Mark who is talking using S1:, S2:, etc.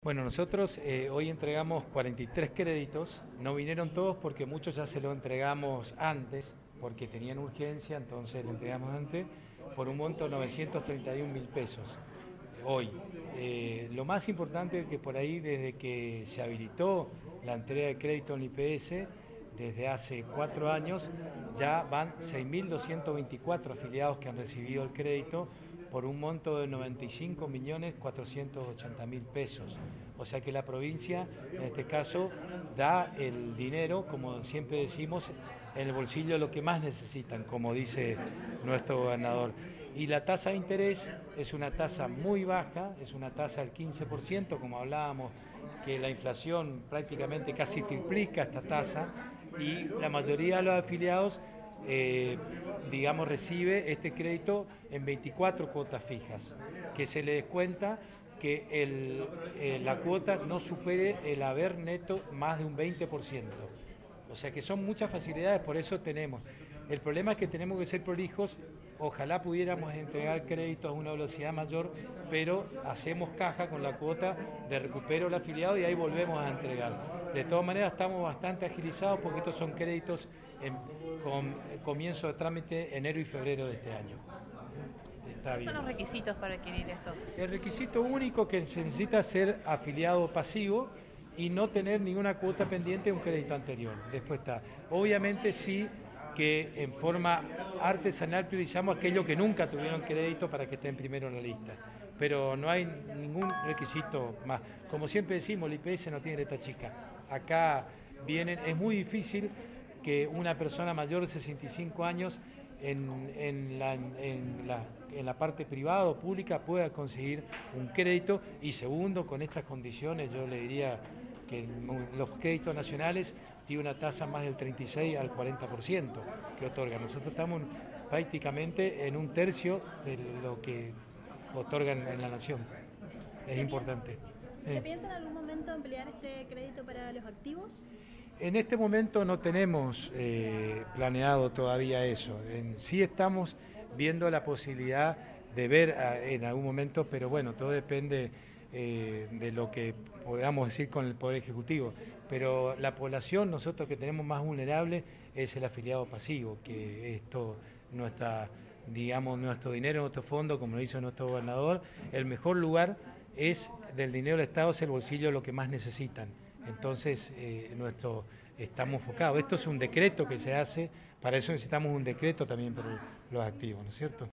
S1: Bueno, nosotros hoy entregamos 43 créditos, no vinieron todos porque muchos ya se los entregamos antes, porque tenían urgencia, entonces le entregamos antes, por un monto de 931.000 pesos hoy. Lo más importante es que por ahí, desde que se habilitó la entrega de crédito en IPS, desde hace 4 años, ya van 6.224 afiliados que han recibido el crédito por un monto de 95.480.000 pesos. O sea que la provincia, en este caso, da el dinero, como siempre decimos, en el bolsillo de lo que más necesitan, como dice nuestro gobernador. Y la tasa de interés es una tasa muy baja, es una tasa del 15%, como hablábamos, que la inflación prácticamente casi triplica esta tasa, y la mayoría de los afiliados recibe este crédito en 24 cuotas fijas, que se le descuenta que la cuota no supere el haber neto más de un 20%. O sea que son muchas facilidades, por eso tenemos. El problema es que tenemos que ser prolijos, ojalá pudiéramos entregar créditos a una velocidad mayor, pero hacemos caja con la cuota de recupero del afiliado y ahí volvemos a entregar. De todas maneras estamos bastante agilizados porque estos son créditos con comienzo de trámite enero y febrero de este año.
S2: ¿Cuáles son los requisitos para adquirir esto?
S1: El requisito único que se necesita es ser afiliado pasivo y no tener ninguna cuota pendiente de un crédito anterior. Después está, obviamente sí, que en forma artesanal priorizamos aquellos que nunca tuvieron crédito para que estén primero en la lista. Pero no hay ningún requisito más. Como siempre decimos, el IPS no tiene letra chica. Acá es muy difícil que una persona mayor de 65 años en la parte privada o pública pueda conseguir un crédito, y segundo, con estas condiciones yo le diría que los créditos nacionales tienen una tasa más del 36 al 40% que otorgan. Nosotros estamos prácticamente en un tercio de lo que otorgan en la nación. Es importante.
S3: ¿Se piensa en algún momento ampliar este crédito para los activos?
S1: En este momento no tenemos planeado todavía eso. Sí estamos viendo la posibilidad de ver en algún momento, pero bueno, todo depende de lo que podamos decir con el Poder Ejecutivo. Pero la población, nosotros que tenemos más vulnerable, es el afiliado pasivo, que esto, nuestro dinero, nuestro fondo, como lo hizo nuestro gobernador, el mejor lugar es del dinero del Estado, es el bolsillo de lo que más necesitan. Entonces, estamos enfocados. Esto es un decreto que se hace, para eso necesitamos un decreto también para los activos, ¿no es cierto?